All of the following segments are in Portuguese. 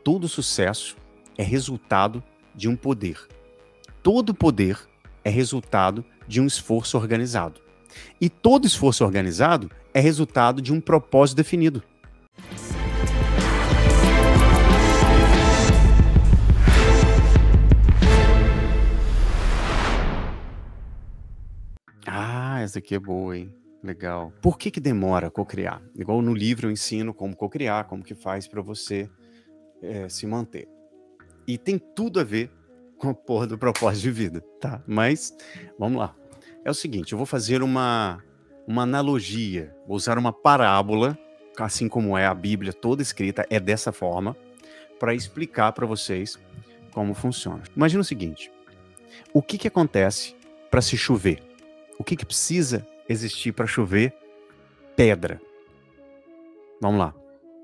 todo sucesso é resultado de um poder. Todo poder é resultado de um esforço organizado. E todo esforço organizado é resultado de um propósito definido. Ah, essa aqui é boa, hein? Legal. Por que demora a cocriar? Igual no livro eu ensino como cocriar, como que faz para você se manter. E tem tudo a ver com a porra do propósito de vida, tá? Mas, vamos lá. É o seguinte, eu vou fazer uma analogia, vou usar uma parábola, assim como é a Bíblia toda escrita, é dessa forma, para explicar para vocês como funciona. Imagina o seguinte, o que acontece para se chover? O que precisa existir para chover? Pedra. Vamos lá.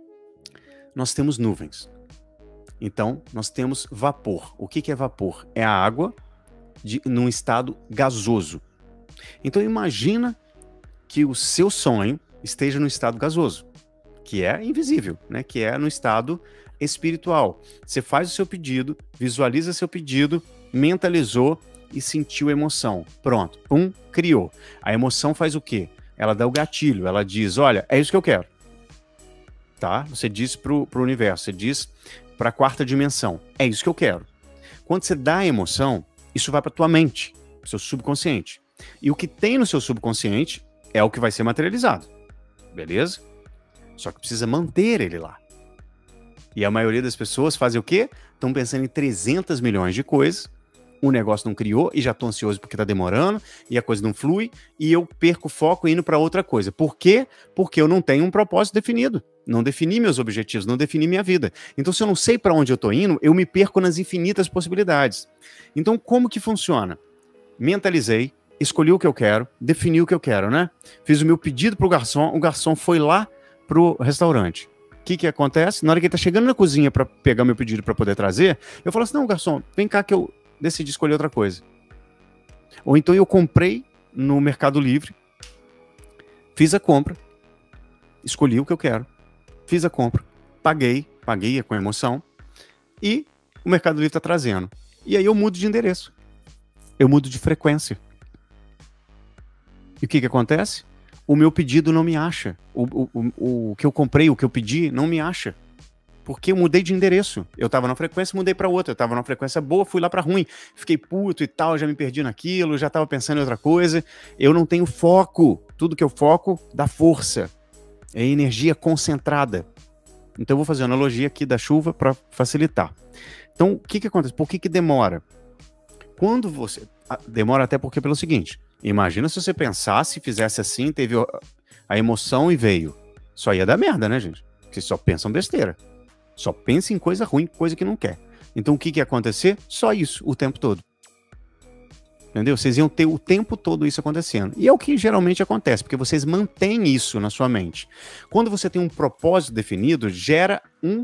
Nós temos nuvens. Então, nós temos vapor. O que é vapor? É a água num estado gasoso. Então, imagina que o seu sonho esteja no estado gasoso, que é invisível, né? Que é no estado espiritual. Você faz o seu pedido, visualiza seu pedido, mentalizou e sentiu emoção. Pronto, criou. A emoção faz o quê? Ela dá o gatilho, ela diz, olha, é isso que eu quero. Tá? Você diz pro universo, você diz para a quarta dimensão, é isso que eu quero. Quando você dá a emoção, isso vai para tua mente, pro seu subconsciente. E o que tem no seu subconsciente é o que vai ser materializado. Beleza? Só que precisa manter ele lá. E a maioria das pessoas fazem o quê? Estão pensando em 300 milhões de coisas, o negócio não criou e já estou ansioso porque está demorando e a coisa não flui e eu perco o foco indo para outra coisa. Por quê? Porque eu não tenho um propósito definido. Não defini meus objetivos, não defini minha vida. Então, se eu não sei para onde eu estou indo, eu me perco nas infinitas possibilidades. Então, como que funciona? Mentalizei, escolhi o que eu quero, defini o que eu quero, né? Fiz o meu pedido para o garçom foi lá pro restaurante. O que acontece? Na hora que ele tá chegando na cozinha para pegar meu pedido para poder trazer, eu falo assim, não, garçom, vem cá que eu decidi escolher outra coisa. Ou então eu comprei no Mercado Livre, fiz a compra, escolhi o que eu quero, fiz a compra, paguei com emoção, e o Mercado Livre está trazendo. E aí eu mudo de endereço, eu mudo de frequência. E o que acontece? O meu pedido não me acha. O que eu comprei, o que eu pedi, não me acha. Porque eu mudei de endereço. Eu tava na frequência, mudei para outra. Eu tava na frequência boa, fui lá para ruim. Fiquei puto e tal, já me perdi naquilo, já tava pensando em outra coisa. Eu não tenho foco. Tudo que eu foco dá força. É energia concentrada. Então eu vou fazer uma analogia aqui da chuva para facilitar. Então, o que acontece? Por que demora? Quando você... Demora até porque pelo seguinte. Imagina se você pensasse, fizesse assim, teve a emoção e veio. Só ia dar merda, né, gente? Vocês só pensam besteira. Só pensa em coisa ruim, coisa que não quer. Então o que ia acontecer? Só isso, o tempo todo. Entendeu? Vocês iam ter o tempo todo isso acontecendo. E é o que geralmente acontece, porque vocês mantêm isso na sua mente. Quando você tem um propósito definido, gera um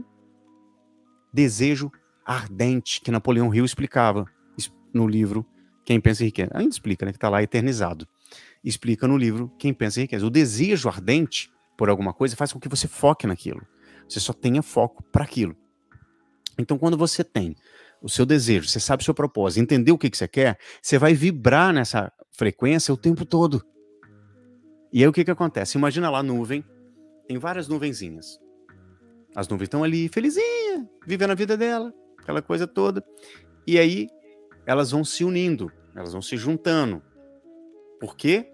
desejo ardente, que Napoleão Hill explicava no livro Quem Pensa em Riqueza. Ainda explica, né? Que está lá eternizado. Explica no livro Quem Pensa em Riqueza. O desejo ardente por alguma coisa faz com que você foque naquilo. Você só tenha foco para aquilo. Então, quando você tem o seu desejo, você sabe o seu propósito, entender o que você quer, você vai vibrar nessa frequência o tempo todo. E aí o que acontece? Imagina lá a nuvem, tem várias nuvenzinhas. As nuvens estão ali, felizinha, vivendo a vida dela, aquela coisa toda. E aí elas vão se unindo, elas vão se juntando. Por quê?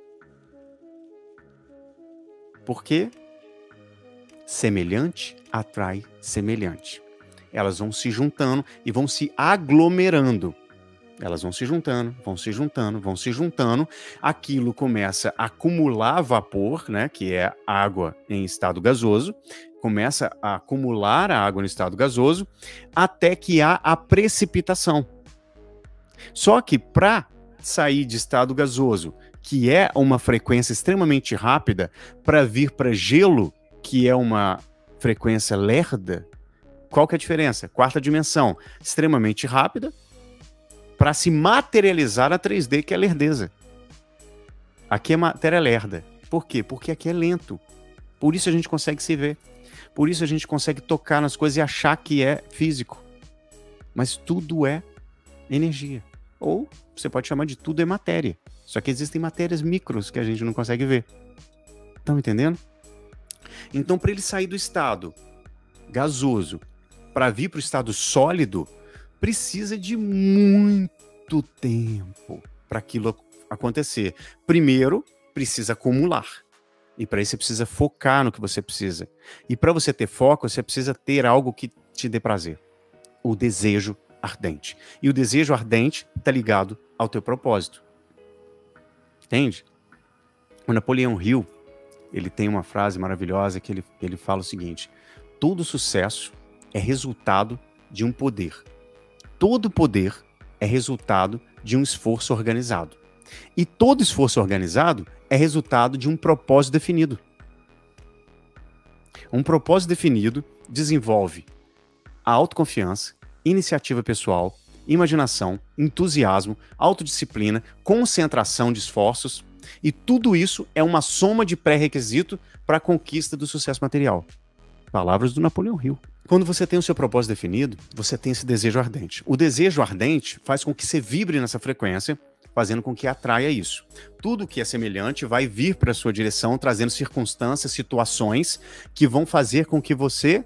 Porque semelhante atrai semelhante. Elas vão se juntando e vão se aglomerando. Elas vão se juntando, vão se juntando, vão se juntando. Aquilo começa a acumular vapor, né, que é água em estado gasoso. Começa a acumular a água no estado gasoso até que há a precipitação. Só que para sair de estado gasoso, que é uma frequência extremamente rápida, para vir para gelo, que é uma frequência lerda, qual que é a diferença? Quarta dimensão, extremamente rápida, para se materializar na 3D, que é a lerdeza. Aqui é matéria lerda. Por quê? Porque aqui é lento. Por isso a gente consegue se ver. Por isso a gente consegue tocar nas coisas e achar que é físico. Mas tudo é energia. Ou você pode chamar de tudo é matéria. Só que existem matérias micros que a gente não consegue ver. Estão entendendo? Então, para ele sair do estado gasoso para vir para o estado sólido, precisa de muito tempo para aquilo acontecer. Primeiro, precisa acumular. E para isso você precisa focar no que você precisa. E para você ter foco, você precisa ter algo que te dê prazer. O desejo ardente. E o desejo ardente está ligado ao teu propósito. Entende? O Napoleão Hill, ele tem uma frase maravilhosa que ele fala o seguinte: todo sucesso é resultado de um poder. Todo poder é resultado de um esforço organizado. E todo esforço organizado é resultado de um propósito definido. Um propósito definido desenvolve a autoconfiança, iniciativa pessoal, imaginação, entusiasmo, autodisciplina, concentração de esforços, e tudo isso é uma soma de pré-requisito para a conquista do sucesso material. Palavras do Napoleão Hill. Quando você tem o seu propósito definido, você tem esse desejo ardente. O desejo ardente faz com que você vibre nessa frequência, fazendo com que atraia isso. Tudo que é semelhante vai vir para a sua direção, trazendo circunstâncias, situações que vão fazer com que você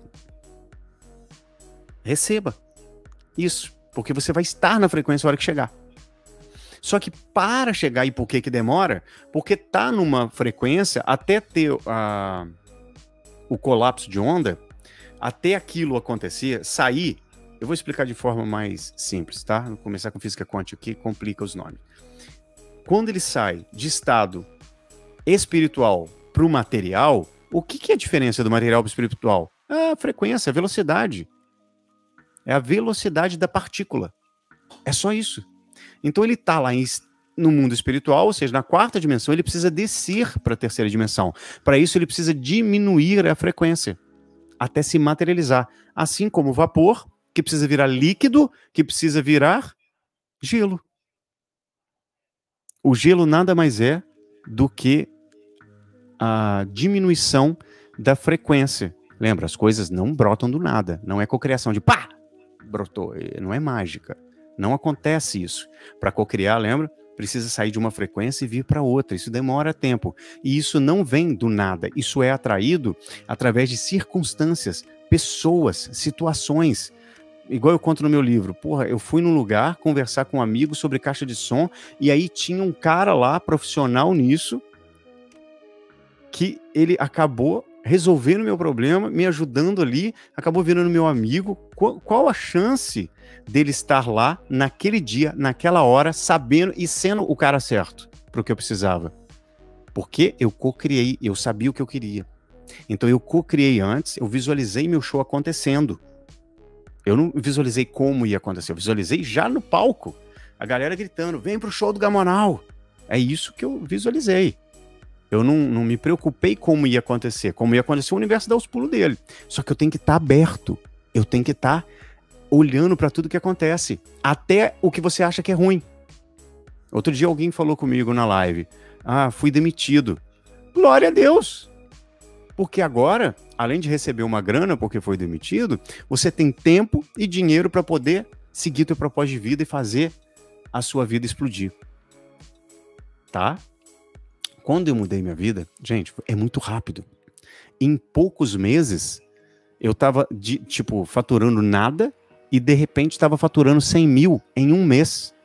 receba isso, porque você vai estar na frequência na hora que chegar. Só que para chegar, e por que demora? Porque tá numa frequência, até ter o colapso de onda, até aquilo acontecer, sair, eu vou explicar de forma mais simples, tá? Vou começar com física quântica, que complica os nomes. Quando ele sai de estado espiritual para o material, o que é a diferença do material para o espiritual? A frequência, a velocidade. É a velocidade da partícula. É só isso. Então ele está lá no mundo espiritual, ou seja, na quarta dimensão, ele precisa descer para a terceira dimensão. Para isso ele precisa diminuir a frequência, até se materializar. Assim como o vapor, que precisa virar líquido, que precisa virar gelo. O gelo nada mais é do que a diminuição da frequência. Lembra, as coisas não brotam do nada. Não é cocriação de pá! Brotou. Não é mágica. Não acontece isso. Para cocriar, lembra? Precisa sair de uma frequência e vir para outra. Isso demora tempo. E isso não vem do nada. Isso é atraído através de circunstâncias, pessoas, situações. Igual eu conto no meu livro. Porra, eu fui num lugar conversar com um amigo sobre caixa de som e aí tinha um cara lá, profissional nisso, que ele acabou resolvendo o meu problema, me ajudando ali, acabou virando meu amigo. Qual a chance dele estar lá naquele dia, naquela hora, sabendo e sendo o cara certo para o que eu precisava? Porque eu co-criei, eu sabia o que eu queria. Então eu co-criei antes, eu visualizei meu show acontecendo. Eu não visualizei como ia acontecer, eu visualizei já no palco. A galera gritando, vem pro show do Gamonal. É isso que eu visualizei. Eu não me preocupei como ia acontecer. Como ia acontecer, o universo dá os pulos dele. Só que eu tenho que estar aberto. Eu tenho que estar olhando para tudo que acontece. Até o que você acha que é ruim. Outro dia alguém falou comigo na live. Ah, fui demitido. Glória a Deus! Porque agora, além de receber uma grana porque foi demitido, você tem tempo e dinheiro para poder seguir teu propósito de vida e fazer a sua vida explodir. Tá? Quando eu mudei minha vida, gente, é muito rápido. Em poucos meses, eu tava, faturando nada e de repente estava faturando 100 mil em um mês.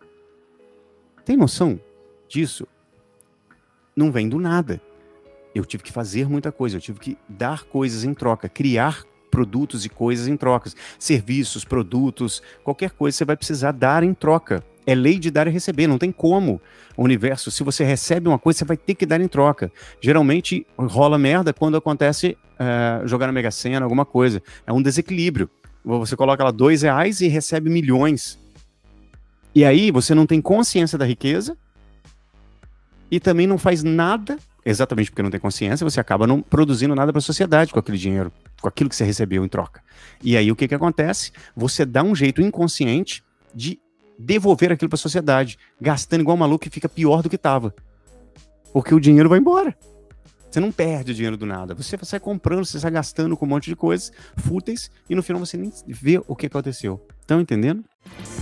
Tem noção disso? Não vem do nada. Eu tive que fazer muita coisa, eu tive que dar coisas em troca, criar produtos e coisas em trocas. Serviços, produtos, qualquer coisa você vai precisar dar em troca. É lei de dar e receber, não tem como. O universo, se você recebe uma coisa, você vai ter que dar em troca. Geralmente rola merda quando acontece jogar na Mega Sena, alguma coisa. É um desequilíbrio. Você coloca lá R$2 e recebe milhões. E aí você não tem consciência da riqueza e também não faz nada, exatamente porque não tem consciência, você acaba não produzindo nada para a sociedade com aquele dinheiro, com aquilo que você recebeu em troca. E aí o que acontece? Você dá um jeito inconsciente de devolver aquilo para a sociedade, gastando igual maluco e fica pior do que estava. Porque o dinheiro vai embora. Você não perde dinheiro do nada. Você sai comprando, você sai gastando com um monte de coisas fúteis e no final você nem vê o que aconteceu. Estão entendendo?